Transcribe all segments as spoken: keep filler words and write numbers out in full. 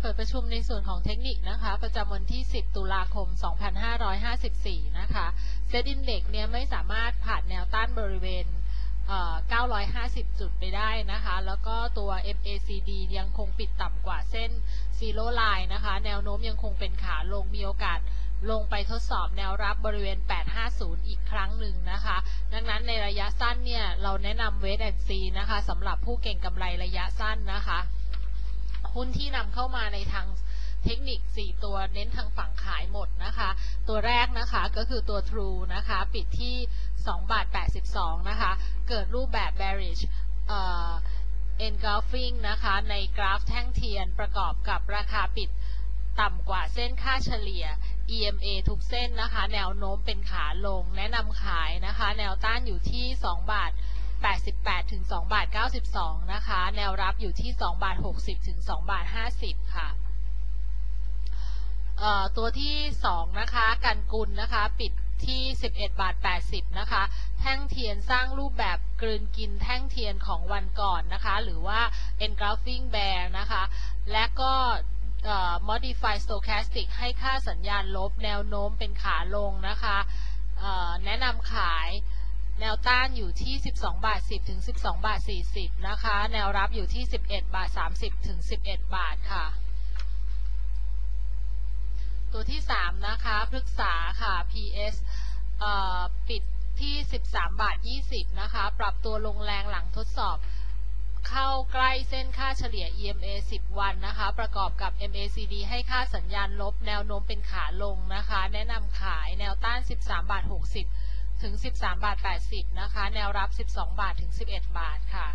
เปิดประชุมในส่วนของเทคนิคนะคะประจำวันที่สิบตุลาคมสองพันห้าร้อยห้าสิบสี่นะคะเซ็ตอินเด็กซ์เนี่ยไม่สามารถผ่านแนวต้านบริเวณเก้าร้อยห้าสิบจุดไปได้นะคะแล้วก็ตัว เอ็ม เอ ซี ดี ยังคงปิดต่ำกว่าเส้น Zero Line นะคะแนวโน้มยังคงเป็นขาลงมีโอกาสลงไปทดสอบแนวรับบริเวณแปดห้าศูนย์อีกครั้งหนึ่งนะคะดังนั้นในระยะสั้นเนี่ยเราแนะนำ Wait and See นะคะสำหรับผู้เก็งกำไรระยะสั้นนะคะหุ้นที่นำเข้ามาในทางเทคนิคสี่ตัวเน้นทางฝั่งขายหมดนะคะตัวแรกนะคะก็คือตัว True นะคะปิดที่สองบาทแปดสิบสองนะคะเกิดรูปแบบ bearish เอ่อ engulfing นะคะในกราฟแท่งเทียนประกอบกับราคาปิดต่ำกว่าเส้นค่าเฉลี่ย อี เอ็ม เอ ทุกเส้นนะคะแนวโน้มเป็นขาลงแนะนำขายนะคะแนวต้านอยู่ที่สองบาทแปดสิบแปดถึงสองบาทเก้าสิบสองนะคะแนวรับอยู่ที่สองบาทหกสิบถึงสองบาทห้าสิบค่ะเอ่อตัวที่สองนะคะกันกุลนะคะปิดที่สิบเอ็ดบาทแปดสิบนะคะแท่งเทียนสร้างรูปแบบกลืนกินแท่งเทียนของวันก่อนนะคะหรือว่า engulfing bear นะคะและก็modify stochastic ให้ค่าสัญญาณลบแนวโน้มเป็นขาลงนะคะแนะนำขายแนวต้านอยู่ที่สิบสองบาทสิบถึงสิบสองบาทสี่สิบนะคะแนวรับอยู่ที่สิบเอ็ดบาทสามสิบถึงสิบเอ็ดบาทค่ะตัวที่สามนะคะพฤกษาค่ะ พี เอส ปิดที่สิบสามบาทยี่สิบนะคะปรับตัวลงแรงหลังทดสอบเข้าใกล้เส้นค่าเฉลี่ย อี เอ็ม เอ สิบวันนะคะประกอบกับ เอ็ม เอ ซี ดี ให้ค่าสัญญาณลบแนวโน้มเป็นขาลงนะคะแนะนำขายแนวต้านสิบสามบาทหกสิบถึงสิบสามบาทแปดสิบนะคะแนวรับสิบสองบาทถึงสิบเอ็ดบาทค่ะ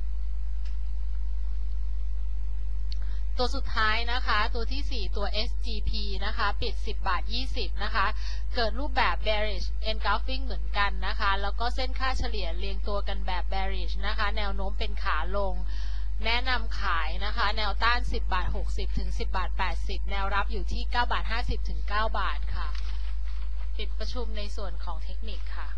ตัวสุดท้ายนะคะตัวที่สี่ตัว เอส จี พี นะคะปิดสิบบาทยี่สิบนะคะเกิดรูปแบบ bearish engulfing เหมือนกันนะคะแล้วก็เส้นค่าเฉลี่ยเรียงตัวกันแบบ bearish นะคะแนวโน้มเป็นขาลงแนะนำขายนะคะแนวต้านสิบบาทหกสิบถึงสิบบาทแปดสิบแนวรับอยู่ที่เก้าบาทห้าสิบถึงเก้าบาทค่ะปิดประชุมในส่วนของเทคนิคค่ะ